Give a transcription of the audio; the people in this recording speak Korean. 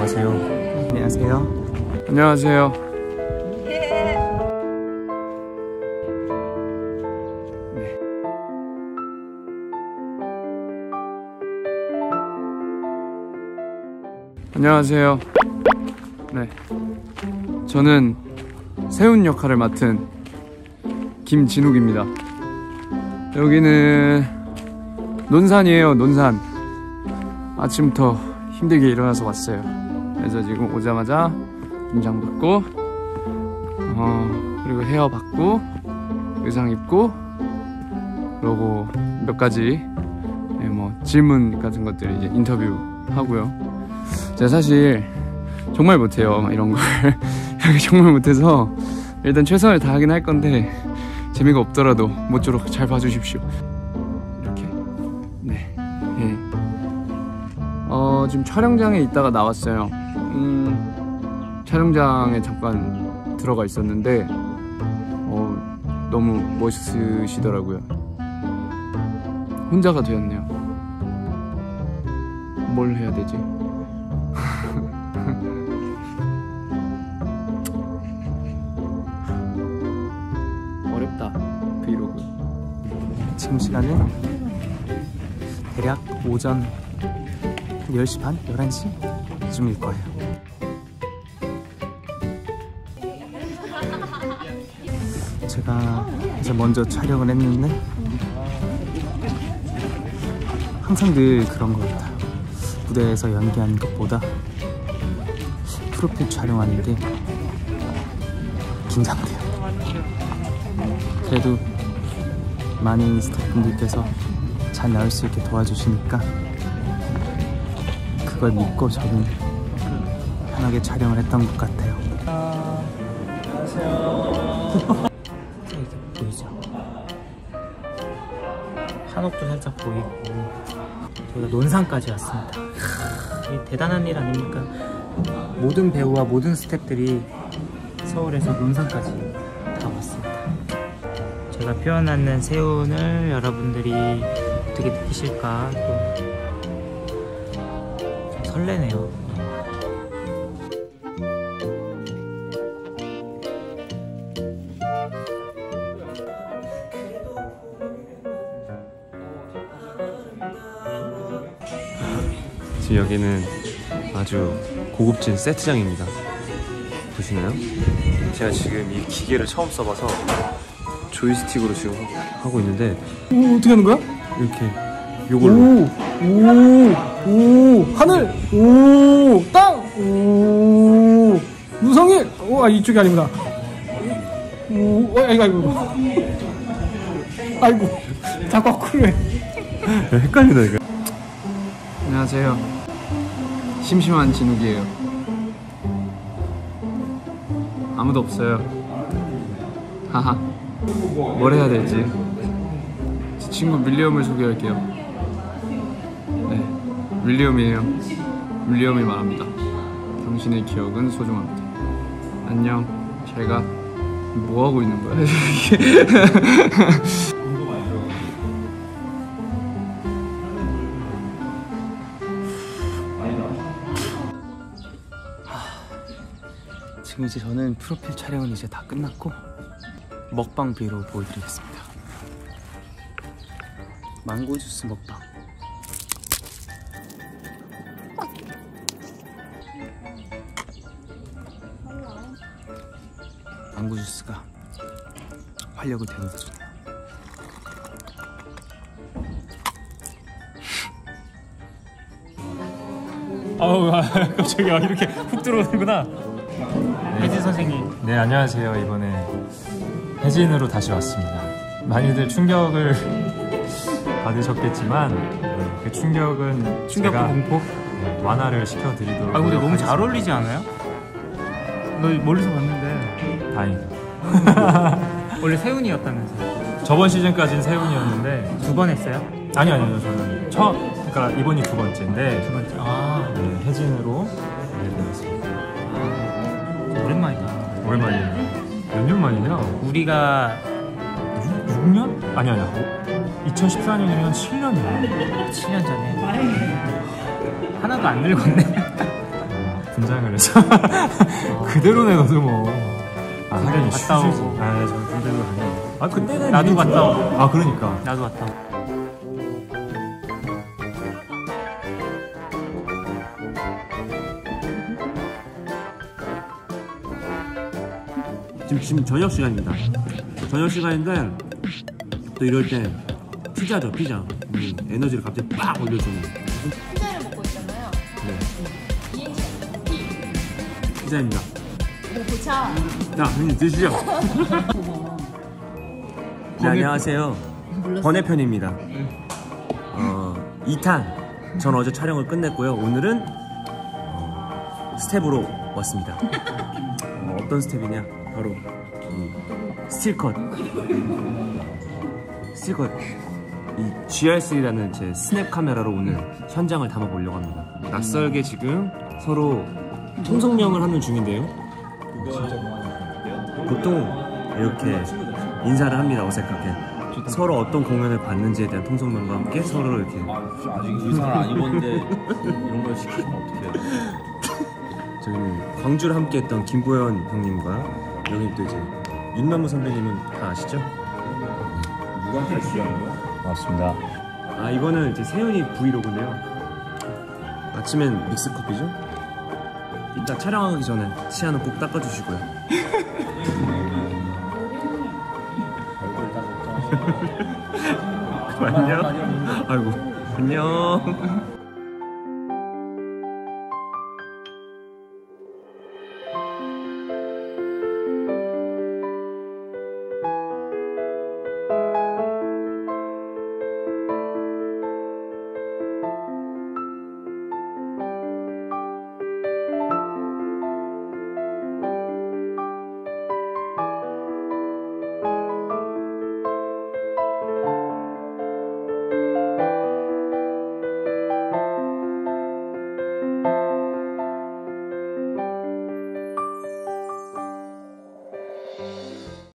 가세요. 안녕하세요. 안녕하세요. 네. 안녕하세요. 네. 저는 세훈 역할을 맡은 김진욱입니다. 여기는 논산이에요. 논산. 아침부터 힘들게 일어나서 왔어요. 그래서 지금 오자마자 김장 받고 그리고 헤어 받고 의상 입고 그러고 몇 가지 뭐 질문 같은 것들 이제 인터뷰 하고요. 제가 사실 정말 못해요 이런 걸. 정말 못해서 일단 최선을 다하긴 할 건데 재미가 없더라도 모쪼록 잘 봐주십시오. 이렇게 네. 예. 지금 촬영장에 있다가 나왔어요. 촬영장에 잠깐 들어가 있었는데 너무 멋있으시더라고요. 혼자가 되었네요. 뭘 해야 되지? 어렵다 브이로그. 지금 시간은 대략 오전 10시 반? 11시쯤일 거예요. 제가 이제 먼저 촬영을 했는데 항상 늘 그런 것 같아요. 무대에서 연기하는 것보다 프로필 촬영하는 게 긴장돼요. 그래도 많은 스태프분들께서 잘 나올 수 있게 도와주시니까 그걸 믿고 저는 편하게 촬영을 했던 것 같아요. 안녕하세요. 이게 보이죠? 한옥도 살짝 보이고 저희가 논산까지 왔습니다. 이 대단한 일 아닙니까? 모든 배우와 모든 스태프들이 서울에서 논산까지 다 왔습니다. 제가 표현하는 세훈을 여러분들이 어떻게 느끼실까 또 좀 설레네요. 지금 여기는 아주 고급진 세트장입니다. 보시나요? 제가 지금 이 기계를 처음 써봐서 조이스틱으로 지금 하고 있는데 어떻게 하는 거야? 이렇게 요걸로 오 하늘 땅 무성일 이쪽이 아니구나. 아이고 자꾸 거꾸로 해. 헷갈리다 이거. 안녕하세요. 심심한 진욱이에요. 아무도 없어요. 하하. 뭘 해야 될지. 제 친구 윌리엄을 소개할게요. 네, 윌리엄이에요. 윌리엄이 말합니다. 당신의 기억은 소중합니다. 안녕. 잘가. 뭐 하고 있는 거야? 지금 이제 저는 프로필 촬영은 이제 다 끝났고 먹방 브이로그 보여드리겠습니다. 망고 주스 먹방. 망고 주스가 활력을 되는데 좋네요. 아우 갑자기 이렇게 훅 들어오는구나. 혜진 선생님. 네, 안녕하세요. 이번에 혜진으로 다시 왔습니다. 많이들 충격을 받으셨겠지만 그 충격은 제가 공포? 완화를 시켜드리도록. 아 근데 너무 잘 어울리지 않아요? 너 멀리서 봤는데. 다행이다. 원래 세훈이었다면서요? 저번 시즌까지는 세훈이었는데 2번 했어요? 아니요. 저는 그러니까 이번이 2번째인데 2번째. 네, 혜진으로 되었습니다. 오랜만이다. 오랜만이에요. 몇 년 만이냐? 우리가 6년? 아니야. 2014년이면 7년이야. 7년 전에 하나도 안 늙었네. 분장을 해서 그대로 내놔도 뭐. 아, 하긴 갔다 휴지지. 오고. 아, 저 군대도 다녀. 아, 근데는 나도 이게 갔다 오고. 아, 그러니까. 나도 갔다 오고. 지금 저녁 시간입니다. 저녁 시간인데 또 이럴 때 피자죠, 피자. 에너지를 갑자기 빡 올려주는. 피자를 먹고 있잖아요. 네. 이행시. 피자입니다. 보자. 자, 형님 드시죠. 네, 안녕하세요. 번외편입니다. 2탄. 전 어제 촬영을 끝냈고요. 오늘은 스텝으로 왔습니다. 어떤 스텝이냐? 바로 스틸컷. 스틸컷. 이 GR3라는 제 스냅 카메라로 오늘 현장을 담아보려고 합니다. 낯설게 지금 서로 통성명을 하는 중인데요. 보통 이렇게 인사를 합니다. 어색하게. 서로 어떤 공연을 봤는지에 대한 통성명과 함께 서로 이렇게. 아직 의상을 안 입었는데 이런 걸 시키면 어떡해요? 저희는 광주를 함께 했던 김보현 형님과 여기 또 이제 윤남무 선배님은 다 아시죠? 누구한테 주려는 거야? 맞습니다. 아, 이거는 이제 세윤이 브이로그인데요. 아침엔 믹스커피죠? 이따 촬영하기 전에 치아는 꼭 닦아주시고요. 그럼 안녕. 아이고, 안녕.